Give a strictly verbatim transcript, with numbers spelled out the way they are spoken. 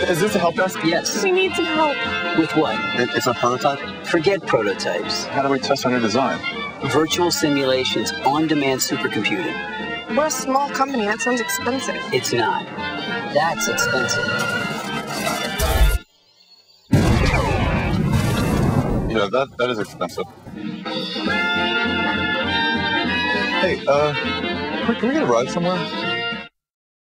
Is this a help desk? Yes. We need some help. With what? It, it's a prototype? Forget prototypes. How do we test our new design? Virtual simulations, on-demand supercomputing. We're a small company. That sounds expensive. It's not. That's expensive. Yeah, that, that is expensive. Hey, uh, can we get a ride somewhere?